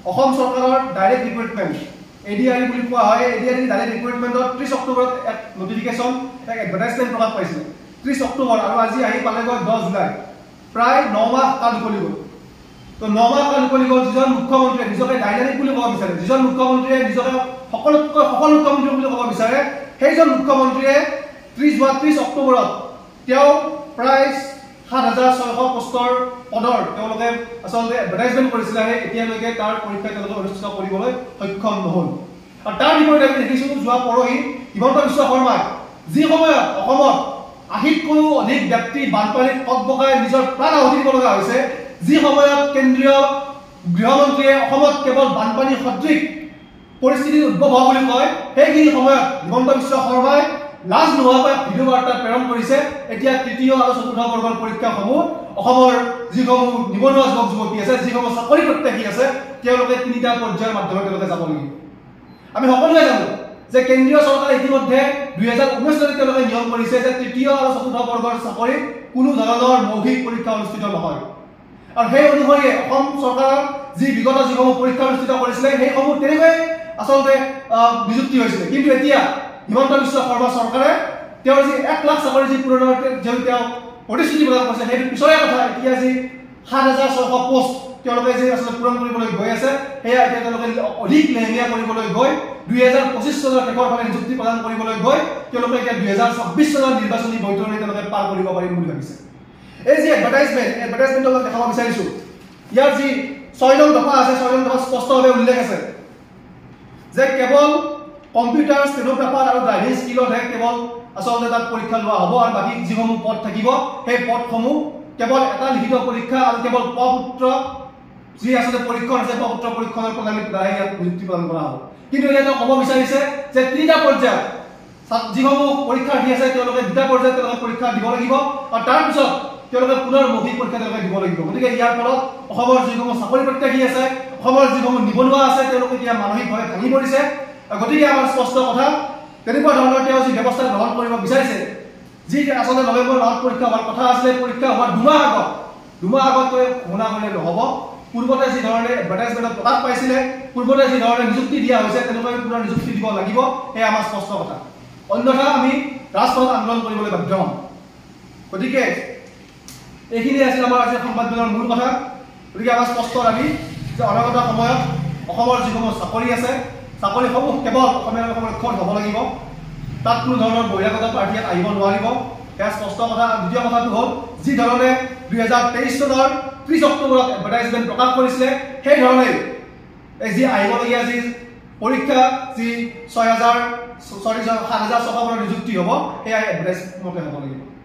অসম চৰকাৰৰ direct recruitment ADRE বুলি কোৱা হয়। এডিআৰই ডাইৰেক্ট ৰিক্ৰুটমেণ্টত 30 অক্টোবৰত এক নটিফিকেশ্যন এক এডভাৰটাইজমেণ্ট প্ৰকাশ পাইছিল 30 অক্টোবৰ আৰু আজি আহি পালেগৈ 10 জুলাই। প্ৰায় 9 মাহ কাল উকলি গ'ল। তো 9 মাহ কাল উকলি গ'ল। যিজন মুখ্যমন্ত্ৰীয়ে নিজকে ডাইনামিক বুলি ক'ব বিচাৰে, যিজন মুখ্যমন্ত্ৰীয়ে নিজকে সকলোতকৈ সফল মুখ্যমন্ত্ৰী বুলি ক'ব বিচাৰে, সেইজন মুখ্যমন্ত্ৰীয়ে 30 অক্টোবৰত তেওঁ প্ৰায় 7600 পোষ্টৰ পদৰ তেওঁলোকে আচলতে এডভাৰটাইজমেণ্ট কৰিছিলে। এতিয়ালৈকে তাৰ পৰীক্ষা তেওঁলোকে অনুষ্ঠিত কৰিবলৈ সক্ষম নহ'ল। আৰু তাৰ বিপৰীতে আমি দেখিছোঁ যোৱা পৰহি হিমন্ত বিশ্ব শৰ্মাই যি সময়ত অসমত 80তকৈও অধিক ব্যক্তি বানপানীত ককবকাই নিজৰ প্ৰাণ আহুতি দিব লগা হৈছে, যি সময়ত কেন্দ্ৰীয় গৃহমন্ত্ৰীয়ে অসমত কেৱল বানপানী সদৃশ পৰিস্থিতি উদ্ভৱ হোৱা বুলি কয়, সেইখিনি সময়ত হিমন্ত বিশ্ব শৰ্মাই লাজ নোহোৱাকৈ ভিডিঅ' বাৰ্তা প্ৰেৰণ কৰিছে। এতিয়া তৃতীয় আৰু চতুৰ্থ বৰ্গৰ পৰীক্ষাসমূহ অসমৰ যিসমূহ নিবনুৱা যুৱক যুৱতী আছে, যিসমূহ চাকৰি প্ৰত্যাশী আছে, তেওঁলোকে 3টা পৰ্যায়ৰ মাধ্যমে তেওঁলোকে যাব লাগিব। আমি সকলোৱে জানো যে কেন্দ্ৰীয় চৰকাৰে ইতিমধ্যে 2019 চনত তেওঁলোকে নিয়ম কৰিছে যে তৃতীয় আৰু চতুৰ্থ বৰ্গৰ চাকৰিত কোনো ধৰণৰ মৌখিক পৰীক্ষা অনুষ্ঠিত নহয়। আৰু সেই অনুসৰি অসম চৰকাৰৰ যি বিগত যিসমূহ পৰীক্ষা অনুষ্ঠিত কৰিছিলে সেইসমূহ তেনেকৈ আচলতে নিযুক্তি হৈছিলে। কিন্তু এতিয়া হিমন্ত বিশ্ব শৰ্মা চৰকাৰে তেওঁৰ যি 1 লাখ চাকৰি যি পূৰণৰ তেওঁ প্ৰতিশ্ৰুতি প্ৰদান কৰিছে, সেইটো পিছৰে কথা। এতিয়া যি 7600 পোষ্ট তেওঁলোকে যি আচলতে পূৰণ কৰিবলৈ গৈ আছে, সেয়া এতিয়া তেওঁলোকে অধিক লেহেমীয়া কৰিবলৈ গৈ 2025 চনৰ শেষৰ ফালে নিযুক্তি প্ৰদান কৰিবলৈ গৈ তেওঁলোকে এতিয়া 2026 চনৰ নিৰ্বাচনী বৈতৰণি তেওঁলোকে পাৰ কৰিব পাৰিম বুলি ভাবিছে। এই যি এডভাৰটাইজমেণ্ট অলপ দেখাব বিচাৰিছোঁ, ইয়াৰ যি 6 নং দফা আছে, 6 নং দফাত স্পষ্টভাৱে উল্লেখ আছে যে কেৱল কম্পিউটাৰ, ষ্টেনোগ্ৰাফাৰ আৰু ড্ৰাইভিং স্কিলতহে কেৱল আচলতে তাত পৰীক্ষা লোৱা হ'ব। আৰু বাকী যিসমূহ পদ থাকিব সেই পদসমূহ কেৱল এটা লিখিত পৰীক্ষা আৰু কেৱল প্ৰপত্ৰ যি আচলতে পৰীক্ষণ আছে, প্ৰপত্ৰ পৰীক্ষণৰ প্ৰণালীৰ দ্বাৰাই ইয়াত নিযুক্তি প্ৰদান কৰা হ'ব। কিন্তু এতিয়া তেওঁ ক'ব বিচাৰিছে যে 3টা পৰ্যায়ত যিসমূহ পৰীক্ষাৰ্থী আছে তেওঁলোকে 2টা পৰ্যায়ত তেওঁলোকে পৰীক্ষা দিব লাগিব আৰু তাৰপিছত তেওঁলোকে পুনৰ মৌখিক পৰীক্ষা তেওঁলোকে দিব লাগিব। গতিকে ইয়াৰ ফলত অসমৰ যিসমূহ চাকৰি প্ৰত্যাশী আছে, অসমৰ যিসমূহ নিবনুৱা আছে, তেওঁলোকে এতিয়া মানসিকভাৱে ভাঙি পৰিছে। গতিকে আমাৰ স্পষ্ট কথা, তেনেকুৱা ধৰণৰ তেওঁ যি ব্যৱস্থা গ্ৰহণ কৰিব বিচাৰিছে, যি আচলতে নৱেম্বৰ মাহত পৰীক্ষা হোৱাৰ কথা আছিলে, পৰীক্ষা হোৱাৰ 2 মাহ আগত ঘোষণা কৰিলে নহ'ব। পূৰ্বতে যি ধৰণে এডভাৰটাইজমেণ্টত প্ৰকাশ পাইছিলে, পূৰ্বতে যি ধৰণে নিযুক্তি দিয়া হৈছে, তেনেকৈ পুনৰ নিযুক্তি দিব লাগিব, সেয়া আমাৰ স্পষ্ট কথা। অন্যথা আমি ৰাজপথত আন্দোলন কৰিবলৈ বাধ্য হ'ম। গতিকে এইখিনি আছিল আমাৰ আজি সংবাদমেলৰ মূল কথা। গতিকে আমাৰ স্পষ্ট দাবী যে অনাগত সময়ত অসমৰ যিসমূহ চাকৰি আছে, চাকৰিসমূহ কেৱল অসমীয়া সংৰক্ষণ হ'ব লাগিব, তাত কোনো ধৰণৰ বহিৰাগত প্ৰাৰ্থী আহিব নোৱাৰিব, সেয়া স্পষ্ট কথা। দ্বিতীয় কথাটো হ'ল যি ধৰণে 2023 চনৰ 30 অক্টোবৰত এডভাৰটাইজমেণ্ট প্ৰকাশ কৰিছিলে, সেই ধৰণে যি আহিবলগীয়া যি পৰীক্ষা যি 7600 নিযুক্তি হ'ব, সেয়া এডভাৰটাইজমেণ্টতে হ'ব লাগিব।